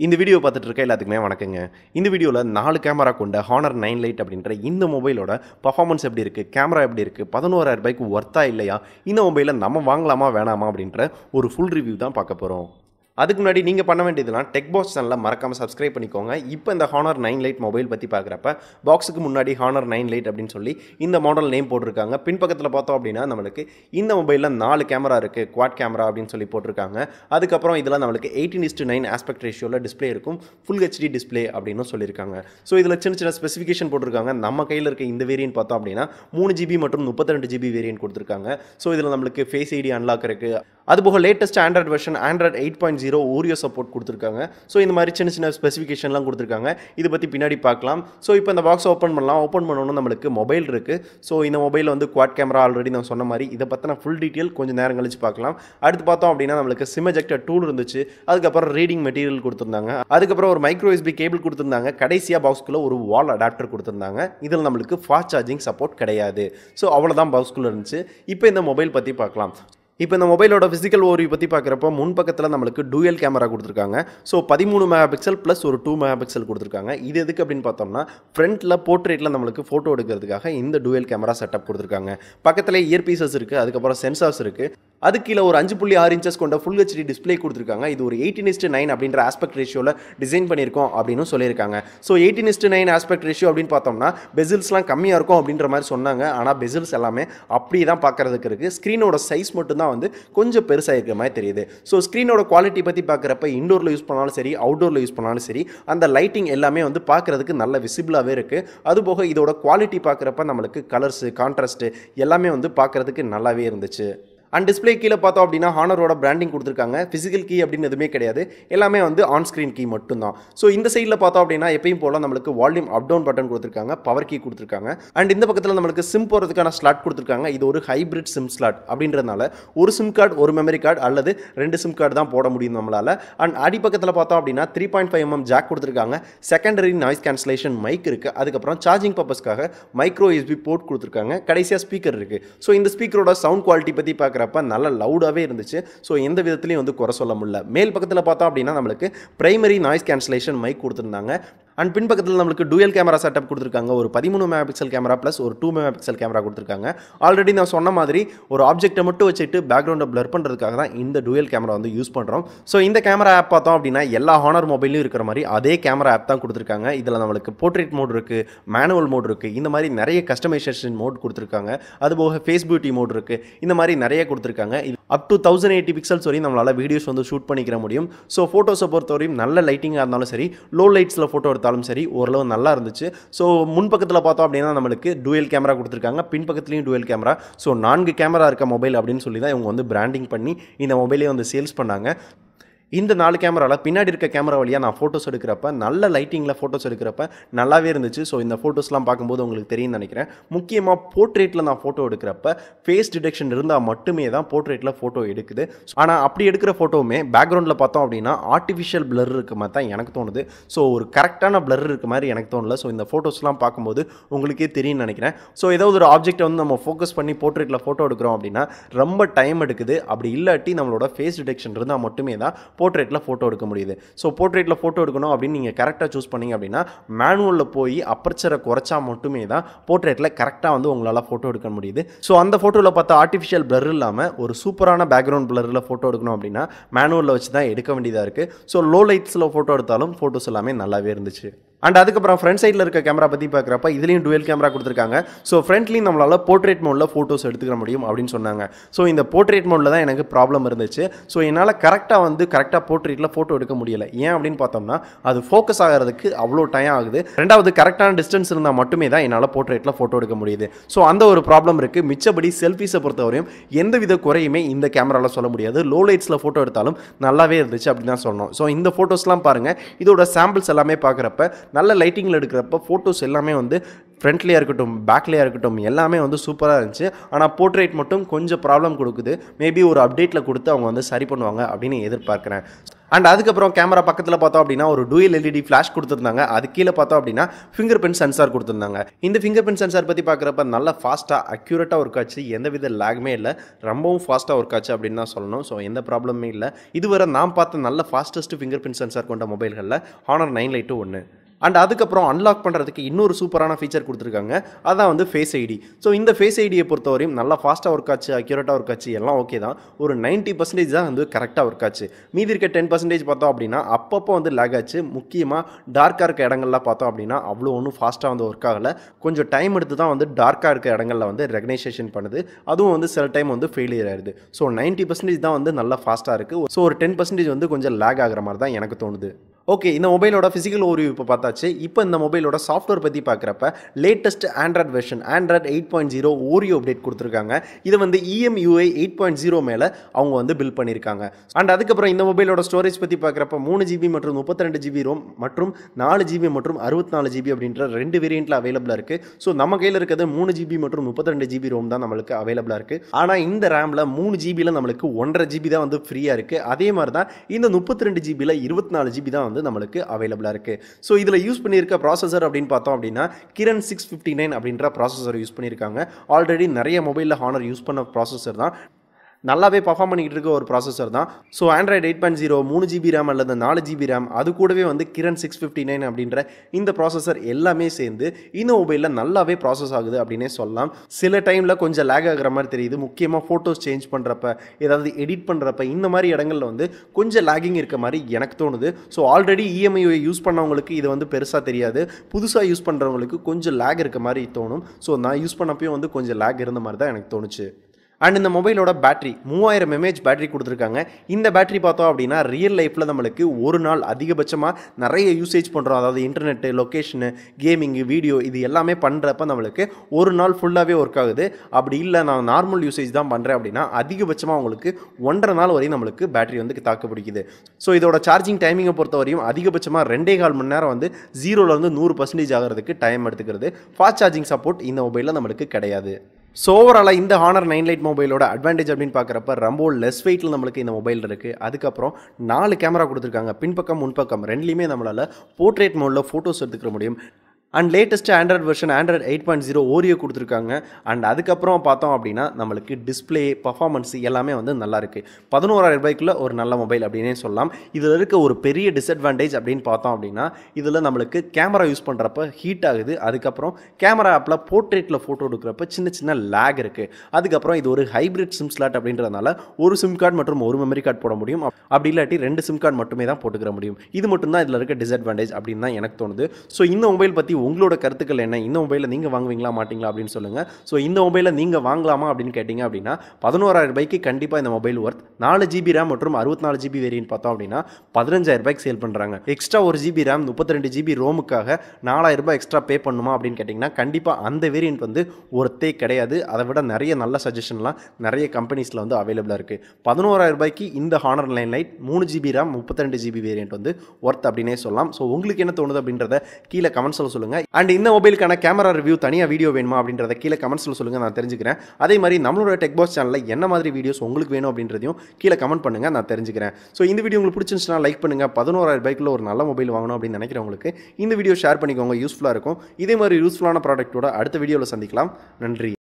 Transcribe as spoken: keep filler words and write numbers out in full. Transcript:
இந்த வீடியோ பார்த்துட்டு இருக்க எல்லாத்துக்குமே வணக்கங்க. இந்த வீடியோவில் நாலு கேமரா கொண்ட ஹானர் நைன் லைட் அப்படின்ற இந்த மொபைலோட பர்ஃபார்மன்ஸ் எப்படி இருக்குது, கேமரா எப்படி இருக்குது, பதினோராயிரம் ரூபாய்க்கு ஒர்த்தா இல்லையா, இந்த மொபைலை நம்ம வாங்கலாமா வேணாமா அப்படின்ற ஒரு ஃபுல் ரிவ்யூ தான் பார்க்க போகிறோம். அதுக்கு முன்னாடி நீங்கள் பண்ண வேண்டியதுலாம் டெக் பாக்ஸ் சேனலை மறக்காமல் சப்ஸ்கிரைப் பண்ணிக்கோங்க. இப்போ இந்த ஹானர் நைன் லைட் மொபைல் பற்றி பார்க்குறப்ப பாக்ஸுக்கு முன்னாடி ஹானர் நைன் லைட் அப்படின்னு சொல்லி இந்த மாடல் நேம் போட்டிருக்காங்க. பின்பக்கத்தில் பார்த்தோம் அப்படின்னா நம்மளுக்கு இந்த மொபைலில் நாலு கேமரா இருக்குது, குவாட் கேமரா அப்படின்னு சொல்லி போட்டிருக்காங்க. அதுக்கப்புறம் இதில் நம்மளுக்கு எயிட்டீன் இஸ்டு நைன் ஆஸ்பெக்ட் ரேஷியோவில் டிஸ்பிளே இருக்கும், ஃபுல் ஹெச்டி டிஸ்பிளே அப்படின்னு சொல்லியிருக்காங்க. ஸோ இதில் சின்ன சின்ன ஸ்பெசிஃபிகேஷன் போட்டிருக்காங்க. நம்ம கையில் இருக்க இந்த வேரியன்ட் பார்த்தோம் அப்படின்னா மூணு ஜிபி மற்றும் முப்பத்தி ரெண்டு ஜிபி வேரியன்ட் கொடுத்துருக்காங்க. ஸோ இதில் நம்மளுக்கு ஃபேஸ் ஐடி அன்லாக் இருக்குது. அதுபோக latest Android version Android eight point zero Oreo support கொடுத்துருக்காங்க. ஸோ இந்த மாதிரி சின்ன சின்ன ஸ்பெசிஃபிகேஷன்லாம் கொடுத்துருக்காங்க. இதை பற்றி பின்னாடி பார்க்கலாம். ஸோ இப்போ இந்த பாக்ஸ் ஓப்பன் பண்ணலாம். ஓப்பன் பண்ணணும் நம்மளுக்கு மொபைல் இருக்குது. ஸோ இந்த மொபைலில் வந்து குவாட் கேமரா ஆல்ரெடி நான் சொன்ன மாதிரி இதை பற்றின ஃபுல் டீட்டெயில் கொஞ்சம் நேரம் கழிச்சு பார்க்கலாம். அடுத்து பார்த்தோம் அப்படின்னா நம்மளுக்கு சிம் எஜெக்டர் டூல் இருந்துச்சு. அதுக்கப்புறம் ரீடிங் மெட்டீரியல் கொடுத்துருந்தாங்க. அதுக்கப்புறம் ஒரு மைக்ரோ யூஎஸ்பி கேபிள் கொடுத்துருந்தாங்க. கடைசியாக பாக்ஸ்குள்ளே ஒரு வால் அடாப்டர் கொடுத்துருந்தாங்க. இதில் நம்மளுக்கு ஃபாஸ்ட் சார்ஜிங் சப்போர்ட் கிடையாது. ஸோ அவ்வளோதான் பாக்ஸ்குள்ளே இருந்துச்சு. இப்போ இந்த மொபைல் பற்றி பார்க்கலாம். இப்போ இந்த மொபைலோட ஃபிசிக்கல் ஓரியூ பற்றி பார்க்குறப்போ முன் பக்கத்தில் நம்மளுக்கு டூயல் கேமரா கொடுத்துருக்காங்க. ஸோ பதிமூணு மெகா பிக்சல் ப்ளஸ் ஒரு டூ மெகா பிக்சல் கொடுத்துருக்காங்க. இது எதுக்கு அப்படின்னு பார்த்தோம்னா ஃப்ரண்ட்டில் போர்ட்ரேட்டில் நம்மளுக்கு ஃபோட்டோ எடுக்கிறதுக்காக இந்த டூயல் கேமரா செட்டப் கொடுத்துருக்காங்க. பக்கத்தில் இயர் பீசஸ் இருக்குது, அதுக்கப்புறம் சென்சார்ஸ் இருக்குது. அது கீழே ஒரு அஞ்சு புள்ளி ஆறு இன்ச்சஸ் கொண்ட ஃபுல் ஹெச்டி டிஸ்பிளே கொடுத்துருக்காங்க. இது ஒரு எயிட்டீன் இஸ்டு நைன் அப்படின்ற ஆஸ்பெக்ட் ரேஷியோவில் டிசைன் பண்ணியிருக்கோம் அப்படின்னு சொல்லியிருக்காங்க. So eighteen is to nine aspect ratio அப்படின்னு பார்த்தோம்னா பெசில்ஸ்லாம் கம்மியாக இருக்கும் அப்படின்ற மாதிரி சொன்னாங்க. ஆனால் பெசில்ஸ் எல்லாமே அப்படியே தான் பார்க்குறதுக்கு இருக்குது. ஸ்க்ரீனோட சைஸ் மட்டும்தான் வந்து கொஞ்சம் பெருசாக இருக்கிற மாதிரி தெரியுது. ஸோ ஸ்க்ரீனோட குவாலிட்டி பற்றி பார்க்குறப்ப இண்டோரில் யூஸ் பண்ணாலும் சரி, அவுட்டோரில் யூஸ் பண்ணாலும் சரி, அந்த லைட்டிங் எல்லாமே வந்து பார்க்குறதுக்கு நல்ல விசிபிளாகவே இருக்குது. அதுபோக இதோட குவாலிட்டி பார்க்குறப்ப நம்மளுக்கு கலர்ஸு, கான்ட்ராஸ்ட்டு எல்லாமே வந்து பார்க்குறதுக்கு நல்லாவே இருந்துச்சு. அண்ட் டிஸ்பிளே கீழே பார்த்தோம் அப்படின்னா ஹானரோட பிராண்டிங் கொடுத்துருக்காங்க. ஃபிசிக்கல் கீ அப்படின்னு எதுவுமே கிடையாது, எல்லாமே வந்து ஆன் ஸ்க்ரீன் கீ மட்டும்தான். ஸோ இந்த சைடில் பார்த்தோம் அப்படின்னா எப்பயும் போல் நம்மளுக்கு வால்யூம் அப் டவுன் பட்டன் கொடுத்துருக்காங்க, பவர் கீ கொடுத்துருக்காங்க. அண்ட் இந்த பக்கத்தில் நம்மளுக்கு சிம் போகிறதுக்கான ஸ்லாட் கொடுத்துருக்காங்க. இது ஒரு ஹைப்ரிட் சிம் ஸ்லாட் அப்படின்றதுனால ஒரு சிம் கார்டு, ஒரு மெமரி கார்டு அல்லது ரெண்டு சிம் கார்டு தான் போட முடியும் நம்மளால். அண்ட் அடிப்பக்கத்தில் பார்த்தோம் அப்படின்னா three point five mm jack கொடுத்துருக்காங்க. செகண்டரி நாய்ஸ் கேன்சலேஷன் மைக் இருக்குது. அதுக்கப்புறம் சார்ஜிங் பர்பஸ்க்காக மைக்ரோ யூஎஸ்பி போர்ட் கொடுத்துருக்காங்க. கடைசியாக ஸ்பீக்கர் இருக்குது. ஸோ இந்த ஸ்பீக்கரோட சவுண்ட் குவாலிட்டி பற்றி பார்க்குற நல்ல லவுடாகவே இருந்துச்சு. ஸோ எந்த விதத்துலையும் வந்து குறை சொல்ல முடியல. மேல் பக்கத்தில் பார்த்தோம் அப்படின்னா நம்மளுக்கு பிரைமரி நாய்ஸ் கேன்சலேஷன் மைக் கொடுத்துருந்தாங்க. அண்ட் பின்பக்கத்தில் நம்மளுக்கு டூயல் கேமரா செட்டப் கொடுத்துருக்காங்க. ஒரு பதிமூணு மெகா பிக்சல் கேமரா ப்ளஸ் ஒரு டூ மெகா பிக்சல் கேமரா கொடுத்துருக்காங்க. ஆல்ரெடி நான் சொன்ன மாதிரி ஒரு ஆப்ஜெக்ட்டை மட்டும் வச்சுட்டு பேக்ரவுண்டை பிளர் பண்ணுறதுக்காக தான் இந்த டூயல் கேமரா வந்து யூஸ் பண்ணுறோம். ஸோ இந்த கேமரா ஆப் பார்த்தோம் அப்படின்னா எல்லா ஹானர் மொபைலையும் இருக்கிற மாதிரி அதே கேமரா ஆப் தான் கொடுத்துருக்காங்க. இதில் நம்மளுக்கு போர்ட்ரேட் மோட் இருக்குது, மேனுவல் மோட் இருக்குது, இந்த மாதிரி நிறைய கஸ்டமைசேஷன் மோட் கொடுத்துருக்காங்க. அதுபோக ஃபேஸ் பியூட்டி மோட் இருக்குது, இந்த மாதிரி நிறைய கொடுத்துருக்காங்க. Up to thousand eighty pixels வரையும் நம்மளால் வீடியோஸ் வந்து ஷூட் பண்ணிக்கிற முடியும். ஸோ ஃபோட்டோஸை பொறுத்தவரையும் நல்ல லைட்டிங்காக இருந்தாலும் சரி, லோ லைட்ஸில் ஃபோட்டோ எடுத்தாலும் சரி ஓரளவு நல்லா இருந்துச்சு. ஸோ முன்பக்கத்தில் பார்த்தோம் அப்படின்னா நம்மளுக்கு டூயல் கேமரா கொடுத்துருக்காங்க, பின்பக்கத்துலையும் டூயல் கேமரா. ஸோ நான்கு கேமரா இருக்க மொபைல் அப்படின்னு சொல்லி தான் இவங்க வந்து பிராண்டிங் பண்ணி இந்த மொபைலே வந்து சேல்ஸ் பண்ணாங்க. இந்த நாலு கேமராவில் பின்னாடி இருக்க கேமரா வழியாக நான் ஃபோட்டோஸ் எடுக்கிறப்ப நல்ல லைட்டிங்கில் ஃபோட்டோஸ் எடுக்கிறப்ப நல்லாவே இருந்துச்சு. ஸோ இந்த ஃபோட்டோஸ்லாம் பார்க்கும்போது உங்களுக்கு தெரியும்னு நினைக்கிறேன். முக்கியமாக போர்ட்ரேட்டில் நான் ஃபோட்டோ எடுக்கிறப்ப ஃபேஸ் டிடெக்ஷன் இருந்தால் மட்டுமே தான் போர்ட்ரேட்டில் ஃபோட்டோ எடுக்குது. ஆனால் அப்படி எடுக்கிற ஃபோட்டோவுமே பேக்ரவுண்டில் பார்த்தோம் அப்படின்னா ஆர்டிஃபிஷியல் பிளர் இருக்க மாதிரி தான் எனக்கு தோணுது. ஸோ ஒரு கரெக்டான பிளர் இருக்க மாதிரி எனக்கு தோணல. ஸோ இந்த ஃபோட்டோஸ்லாம் பார்க்கும்போது உங்களுக்கே தெரியும்னு நினைக்கிறேன். ஸோ ஏதாவது ஒரு ஆப்ஜெக்ட்டை வந்து நம்ம ஃபோக்கஸ் பண்ணி போர்ட்ரேட்டில் ஃபோட்டோ எடுக்கிறோம் அப்படின்னா ரொம்ப டைம் எடுக்குது. அப்படி இல்லாட்டி நம்மளோட ஃபேஸ் டிடெக்ஷன் இருந்தால் மட்டுமே தான் போர்ட்ரேட்டில் ஃபோட்டோ எடுக்க முடியுது. ஸோ போர்ட்ரேட்டில் ஃபோட்டோ எடுக்கணும் அப்படின்னு நீங்கள் கரெக்டாக சூஸ் பண்ணிங்க அப்படின்னா மேனுவலில் போய் அப்பர்ச்சரை குறைச்சா மட்டுமே தான் போர்ட்ரேட்டில் கரெக்டாக வந்து உங்களால் ஃபோட்டோ எடுக்க முடியுது. ஸோ அந்த ஃபோட்டோவில் பார்த்தா ஆர்டிஃபிஷியல் பிளர் இல்லாமல் ஒரு சூப்பரான பேக்ரவுண்ட் பிளரில் ஃபோட்டோ எடுக்கணும் அப்படின்னா மேனுவலில் வச்சு தான் எடுக்க வேண்டியதாக இருக்குது. ஸோ லோ லைட்ஸில் ஃபோட்டோ எடுத்தாலும் ஃபோட்டோஸ் எல்லாமே நல்லாவே இருந்துச்சு. அண்ட் அதுக்கப்புறம் ஃப்ரண்ட் சைடில் இருக்க கேமரா பற்றி பார்க்குறப்ப இதுலேயும் டுவெல் கேமரா கொடுத்துருக்காங்க. ஸோ ஃப்ரண்ட்லேயும் நம்மளால் போர்ட்ரேட் மோடில் ஃபோட்டோஸ் எடுத்துக்க முடியும் அப்படின்னு சொன்னாங்க. ஸோ இந்த போர்ட்ரேட் மோடில் தான் எனக்கு ப்ராப்ளம் இருந்துச்சு. ஸோ என்னால் கரெக்டாக வந்து கரெக்டாக போர்ட்ரேட்டில் ஃபோட்டோ எடுக்க முடியலை. ஏன் அப்படின்னு பார்த்தோம்னா அது ஃபோக்கஸ் ஆகிறதுக்கு அவ்வளோ டைம் ஆகுது. ரெண்டாவது கரெக்டான டிஸ்டன்ஸ் இருந்தால் மட்டுமே தான் என்னால் போர்ட்ரேட்டில் ஃபோட்டோ எடுக்க முடியுது. ஸோ அந்த ஒரு ப்ராப்ளம் இருக்குது. மிச்சபடி செல்ஃபீஸை பொறுத்தவரையும் எந்தவித குறையுமே இந்த கேமராவில் சொல்ல முடியாது. லோ லைட்ஸில் ஃபோட்டோ எடுத்தாலும் நல்லாவே இருந்துச்சு அப்படின்னு தான் சொல்லணும். ஸோ இந்த ஃபோட்டோஸ்லாம் பாருங்கள். இதோட சாம்பிள்ஸ் எல்லாமே பார்க்குறப்ப நல்ல லைட்டிங்கில் எடுக்கிறப்ப ஃபோட்டோஸ் எல்லாமே வந்து ஃப்ரண்ட்லேயே இருக்கட்டும், பேக்லேயே இருக்கட்டும், எல்லாமே வந்து சூப்பராக இருந்துச்சு. ஆனால் போர்ட்ரேட் மட்டும் கொஞ்சம் ப்ராப்ளம் கொடுக்குது. மேபி ஒரு அப்டேட்டில் கொடுத்து அவங்க வந்து சரி பண்ணுவாங்க அப்படின்னு எதிர்பார்க்குறேன். அண்ட் அதுக்கப்புறம் கேமரா பக்கத்தில் பார்த்தோம் அப்படின்னா ஒரு டூயல் எல்இடி ஃப்ளாஷ் கொடுத்துருந்தாங்க. அது கீழே பார்த்தோம் அப்படின்னா ஃபிங்கர் பிரிண்ட் சென்சார் கொடுத்துருந்தாங்க. இந்த ஃபிங்கர் பிரிண்ட் சென்சார் பற்றி பார்க்குறப்ப நல்லா ஃபாஸ்ட்டாக அக்யூரேட்டாக ஒர்க் ஆச்சு. எந்தவித லேகுமே இல்லை, ரொம்பவும் ஃபாஸ்ட்டாக ஒர்க் ஆச்சு அப்படின்னு தான் சொல்லணும். ஸோ எந்த ப்ராப்ளமே இல்லை. இதுவரை நான் பார்த்த நல்ல ஃபாஸ்டஸ்ட் ஃபிங்கர் பிரிண்ட் சென்சார் கொண்ட மொபைல்களில் ஹானர் நைன் லைட்டு ஒன்று. அண்ட் அதுக்கப்புறம் அன்லாக் பண்ணுறதுக்கு இன்னொரு சூப்பரான ஃபீச்சர் கொடுத்துருக்காங்க. அதான் வந்து ஃபேஸ் ஐடி. ஸோ இந்த ஃபேஸ் ஐடியை பொறுத்தவரையும் நல்லா ஃபாஸ்ட்டாக ஒர்க் ஆச்சு, அக்யூரேட்டாக ஒர்க் ஆச்சு, எல்லாம் ஓகே தான். ஒரு நைன்ட்டி பர்சன்டேஜ் தான் வந்து கரெக்டாக ஒர்க் ஆச்சு. மீதி இருக்க டென் பர்சன்டேஜ் பார்த்தோம் அப்படின்னா அப்பப்போ வந்து லேக் ஆச்சு. முக்கியமாக டார்க்காக இருக்க இடங்கள்லாம் பார்த்தோம் அப்படின்னா அவ்வளோ ஒன்றும் ஃபாஸ்ட்டாக வந்து ஒர்க் ஆகலை. கொஞ்சம் டைம் எடுத்து தான் வந்து டார்க்காக இருக்க இடங்களில் வந்து ரெகனைசேஷன் பண்ணுது. அதுவும் வந்து சில டைம் வந்து ஃபெயிலியர் ஆயிடுது. ஸோ நைன்ட்டி பர்சன்டேஜ் தான் வந்து நல்லா ஃபாஸ்ட்டாக இருக்குது. ஸோ ஒரு டென் பர்சன்டேஜ் வந்து கொஞ்சம் லேக் ஆகிற மாதிரி தான் எனக்கு தோணுது. ஓகே, இந்த மொபைலோட ஃபிசிக்கல் ஓரியூ இப்போ பார்த்தாச்சு. இப்போ இந்த மொபைலோட சாஃப்ட்வேர் பற்றி பார்க்குறப்ப latest Android version Android eight point zero Oreo update கொடுத்துருக்காங்க. இது வந்து இஎம்யூஐ எயிட் பாயிண்ட் ஜீரோ மேலே அவங்க வந்து பில்ட் பண்ணியிருக்காங்க. அண்ட் அதுக்கப்புறம் இந்த மொபைலோட ஸ்டோரேஜ் பற்றி பார்க்குறப்ப மூணு ஜிபி மற்றும் முப்பத்தி ரெண்டு ஜிபி ரோம் மற்றும் நாலு ஜிபி மற்றும் அறுபத்தி நாலு ஜிபி அப்படின்ற ரெண்டு வேரியண்ட்டில் அவைலபிளாக இருக்குது. ஸோ நம்ம கையில் இருக்கிறது மூணு ஜிபி மற்றும் முப்பத்தி ரெண்டு ஜிபி ரோம் தான் நம்மளுக்கு அவைலபிளாக இருக்குது. ஆனால் இந்த ரேமில் மூணு ஜிபியில் நம்மளுக்கு ஒன்றரை ஜிபி தான் வந்து ஃப்ரீயாக இருக்குது. அதே மாதிரி தான் இந்த முப்பத்தி ரெண்டு ஜிபியில் இருபத்தி நாலு ஜிபி தான் வந்து நம்மளுக்கு அவைலபிளாக இருக்குது. ஸோ இதில் யூஸ் பண்ணியிருக்க ப்ராசஸர் அப்படின்னு பார்த்தோம் அப்படின்னா கிரண் சிக்ஸ் ஃபிஃப்டி நைன் அப்படின்ற ப்ராசஸர் யூஸ் பண்ணியிருக்காங்க. ஆல்ரெடி நிறைய மொபைலில் ஹானர் யூஸ் பண்ண ப்ராசஸர் தான். நல்லாவே பர்ஃபார்ம் பண்ணிக்கிட்டு இருக்க ஒரு ப்ராசஸர் தான். So Android eight point zero மூணு ஜிபி ரேம் அல்லது நாலு ஜிபி ரேம் அது கூடவே வந்து கிரண் சிக்ஸ் ஃபிஃப்டி நைன் அப்படின்ற இந்த ப்ராசஸர் எல்லாமே சேர்ந்து இந்த மொபைலில் நல்லாவே ப்ராசஸ் ஆகுது அப்படின்னே சொல்லலாம். சில டைமில் கொஞ்சம் லேக் ஆகிற மாதிரி தெரியுது. முக்கியமாக ஃபோட்டோஸ் சேஞ்ச் பண்ணுறப்ப, ஏதாவது எடிட் பண்ணுறப்ப இந்த மாதிரி இடங்களில் வந்து கொஞ்சம் லேகிங் இருக்க மாதிரி எனக்கு தோணுது. ஸோ ஆல்ரெடி இஎம்ஐ யூஸ் பண்ணவங்களுக்கு இது வந்து பெருசாக தெரியாது. புதுசாக யூஸ் பண்ணுறவங்களுக்கு கொஞ்சம் லேக் இருக்க மாதிரி தோணும். ஸோ நான் யூஸ் பண்ணப்பையும் வந்து கொஞ்சம் லேக் இருந்த மாதிரி தான் எனக்கு தோணுச்சு. அண்ட் இந்த மொபைலோட பேட்டரி மூவாயிரம் எம்ஏஹெச் பேட்டரி கொடுத்துருக்காங்க. இந்த பேட்டரி பார்த்தோம் அப்படின்னா ரியல் லைஃப்பில் நம்மளுக்கு ஒரு நாள் அதிகபட்சமாக நிறைய யூசேஜ் பண்ணுறோம். அதாவது இன்டர்நெட்டு, லொக்கேஷனு, கேமிங்கு, வீடியோ இது எல்லாமே பண்ணுறப்ப நம்மளுக்கு ஒரு நாள் ஃபுல்லாகவே ஒர்க் ஆகுது. அப்படி இல்லை நான் நார்மல் யூசேஜ் தான் பண்ணுறேன் அப்படின்னா அதிகபட்சமாக உங்களுக்கு ஒன்றரை நாள் வரையும் நம்மளுக்கு பேட்டரி வந்து தாக்கு பிடிக்குது. ஸோ இதோட சார்ஜிங் டைமிங்கை பொறுத்த வரையும் அதிகபட்சமாக ரெண்டே கால் மணி நேரம் வந்து ஜீரோலேருந்து நூறு பர்சன்டேஜ் ஆகிறதுக்கு டைம் எடுத்துக்கிறது. ஃபாஸ்ட் சார்ஜிங் சப்போர்ட் இந்த மொபைலில் நம்மளுக்கு கிடையாது. ஸோ ஓவராலாக இந்த ஹானர் நைன் லைட் மொபைலோட அட்வான்டேஜ் அப்படின்னு பார்க்குறப்ப ரொம்ப லெஸ் வெயிட்டில் நம்மளுக்கு இந்த மொபைல் இருக்குது. அதுக்கப்புறம் நாலு கேமரா கொடுத்துருக்காங்க. பின்பக்கம் முன்பக்கம் ரெண்டுலேயுமே நம்மளால் போர்ட்ரேட் மோடில் ஃபோட்டோஸ் எடுத்துக்கிற முடியும். And latest Android version Android eight point zero Oreo கொடுத்துருக்காங்க. அண்ட் அதுக்கப்புறம் பார்த்தோம் அப்படின்னா நம்மளுக்கு டிஸ்பிளே பர்ஃபார்மன்ஸ் எல்லாமே வந்து நல்லா இருக்குது. பதினோராயிரம் ரூபாய்க்குள்ள ஒரு நல்ல மொபைல் அப்படின்னே சொல்லலாம். இதில் இருக்க ஒரு பெரிய டிஸ்அட்வான்டேஜ் அப்படின்னு பார்த்தோம் அப்படின்னா இதில் நம்மளுக்கு கேமரா யூஸ் பண்ணுறப்ப ஹீட் ஆகுது. அதுக்கப்புறம் கேமரா ஆப்பில் போர்ட்ரேட்டில் ஃபோட்டோ எடுக்கிறப்ப சின்ன சின்ன லேக் இருக்குது. அதுக்கப்புறம் இது ஒரு ஹைப்ரிட் சிம் ஸ்லாட் அப்படின்றதுனால ஒரு சிம் கார்டு மற்றும் ஒரு மெமரி கார்டு போட முடியும். அப்படி இல்லாட்டி ரெண்டு சிம் கார்டு மட்டுமே தான் போட்டுக்கிற முடியும். இது மட்டும் தான் இதில் இருக்க டிஸ்அட்வான்டேஜ் அப்படின்னு தான் எனக்கு தோணுது. ஸோ இந்த மொபைல் பற்றி உங்களோட கருத்துக்கள் என்ன? இந்த மொபைலில் நீங்கள் வாங்குவீங்களா மாட்டீங்களா அப்படின்னு சொல்லுங்கள். ஸோ இந்த மொபைலில் நீங்கள் வாங்கலாமா அப்படின்னு கேட்டிங்க அப்படின்னா பதினோராயிரம் ரூபாய்க்கு கண்டிப்பாக இந்த மொபைல் ஒர்த். நாலு ஜிபி ரேம் மற்றும் அறுபத்தி நாலு ஜிபி வேரியன்ட் பார்த்தோம் அப்படின்னா பதினஞ்சாயிரம் ரூபாய்க்கு சேல் பண்ணுறாங்க. எக்ஸ்ட்ரா ஒரு ஜிபி ரேம் முப்பத்தி ரெண்டு ஜிபி ரோமுக்காக நாலாயிரம் ரூபாய் எக்ஸ்ட்ரா பே பண்ணுமா அப்படின்னு கேட்டிங்கன்னா கண்டிப்பாக அந்த வேரியன்ட் வந்து ஒர்த்தே கிடையாது. அதை விட நிறைய நல்ல சஜஷன்லாம் நிறைய கம்பெனிஸில் வந்து அவைலபிளாக இருக்குது. பதினோராயிரம் ரூபாய்க்கு இந்த ஹானர் நைன் லைட் மூணு ஜிபி ரேம் முப்பத்தி ரெண்டு ஜிபி வேரியன்ட் வந்து ஒர்த் அப்படின்னே சொல்லலாம். ஸோ உங்களுக்கு என்ன தோணுது அப்படின்றத கீழே கமெண்ட்ஸில் சொல்லுங்கள். அண்ட் இந்த மொபைலுக்கான கேமரா ரிவ்யூ தனியாக வீடியோ வேணுமா அப்படின்றத கீழே கமெண்ட்ஸில் சொல்லுங்கள், நான் தெரிஞ்சுக்கிறேன். அதே மாதிரி நம்மளோட டெக் பாஸ் சேனலில் என்ன மாதிரி வீடியோஸ் உங்களுக்கு வேணும் அப்படின்றதையும் கீழே கமெண்ட் பண்ணுங்கள், நான் தெரிஞ்சுக்கிறேன். ஸோ இந்த வீடியோ உங்களுக்கு பிடிச்சிருந்துச்சுன்னா லைக் பண்ணுங்கள். பதினோராயிரம் ரூபாய்க்குள்ள ஒரு நல்ல மொபைல் வாங்கணும் அப்படின்னு நினைக்கிறவங்களுக்கு இந்த வீடியோ ஷேர் பண்ணிக்கோங்க, யூஸ்ஃபுல்லாக இருக்கும். இதே மாதிரி யூஸ்ஃபுல்லான ப்ராடக்ட்டோட அடுத்த வீடியோவில் சந்திக்கலாம். நன்றி.